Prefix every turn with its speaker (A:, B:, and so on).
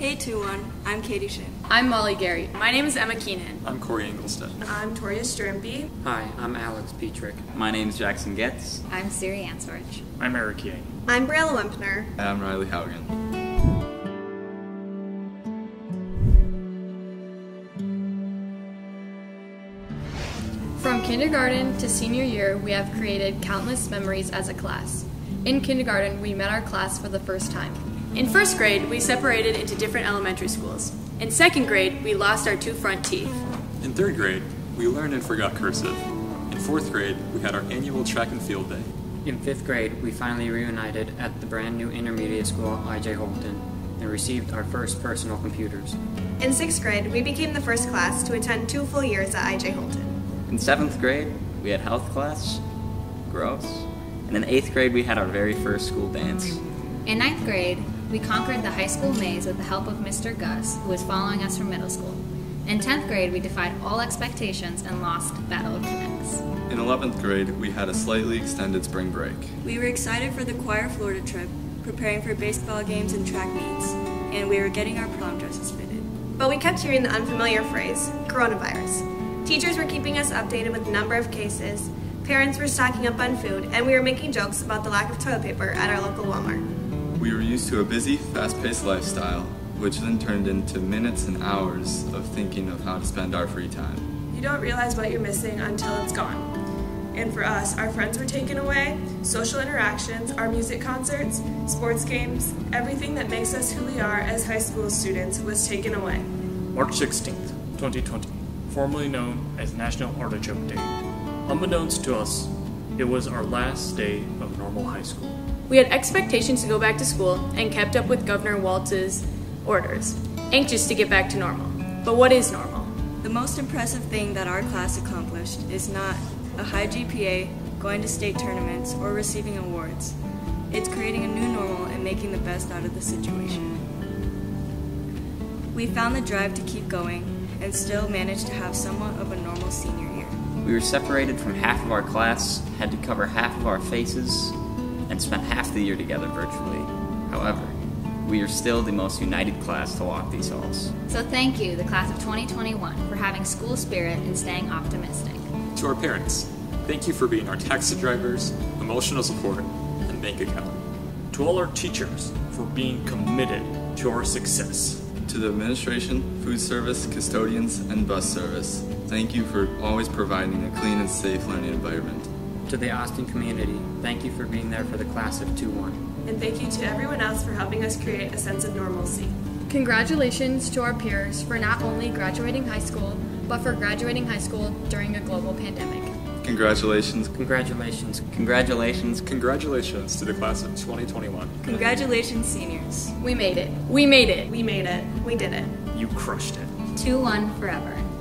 A: Hey 2-1, I'm Katie Shin.
B: I'm Molly Gary.
C: My name is Emma Keenan.
D: I'm Corey Engelstead.
E: I'm Toria Strimpe.
F: Hi, I'm Alex Petrick.
G: My name's Jackson Getz.
H: I'm Siri Answorch.
I: I'm Eric Yang.
J: I'm Briella Wempner.
K: And I'm Riley Haugen.
B: From kindergarten to senior year, we have created countless memories as a class. In kindergarten, we met our class for the first time.
C: In first grade, we separated into different elementary schools. In second grade, we lost our 2 front teeth.
D: In third grade, we learned and forgot cursive. In fourth grade, we had our annual track and field day.
F: In 5th grade, we finally reunited at the brand new intermediate school, I.J. Holton, and received our first personal computers.
J: In 6th grade, we became the first class to attend 2 full years at I.J. Holton.
G: In 7th grade, we had health class. Gross. And in 8th grade, we had our very first school dance.
H: In 9th grade, we conquered the high school maze with the help of Mr. Gus, who was following us from middle school. In 10th grade, we defied all expectations and lost Battle of Connects.
K: In 11th grade, we had a slightly extended spring break.
A: We were excited for the choir Florida trip, preparing for baseball games and track meets, and we were getting our prom dresses fitted.
J: But we kept hearing the unfamiliar phrase, coronavirus. Teachers were keeping us updated with the number of cases, parents were stocking up on food, and we were making jokes about the lack of toilet paper at our local Walmart.
K: We were used to a busy, fast-paced lifestyle, which then turned into minutes and hours of thinking of how to spend our free time.
E: You don't realize what you're missing until it's gone. And for us, our friends were taken away, social interactions, our music concerts, sports games, everything that makes us who we are as high school students was taken away.
I: March 16th, 2020, formerly known as National Artichoke Day. Unbeknownst to us, it was our last day of normal high school.
C: We had expectations to go back to school and kept up with Governor Walz's orders, anxious to get back to normal. But what is normal?
A: The most impressive thing that our class accomplished is not a high GPA, going to state tournaments, or receiving awards. It's creating a new normal and making the best out of the situation. We found the drive to keep going and still managed to have somewhat of a normal senior year.
G: We were separated from half of our class, had to cover half of our faces, and spent half the year together virtually. However, we are still the most united class to walk these halls.
H: So thank you, the class of 2021, for having school spirit and staying optimistic.
D: To our parents, thank you for being our taxi drivers, emotional support, and bank account.
I: To all our teachers for being committed to our success.
K: To the administration, food service, custodians, and bus service, thank you for always providing a clean and safe learning environment.
F: To the Austin community, thank you for being there for the class of 2-1.
E: And thank you to everyone else for helping us create a sense of normalcy.
B: Congratulations to our peers for not only graduating high school, but for graduating high school during a global pandemic.
K: Congratulations.
F: Congratulations.
G: Congratulations.
D: Congratulations to the class of 2021.
A: Congratulations, seniors.
C: We made it. We made it.
E: We made it. We did it.
I: You crushed it.
H: 2-1 forever.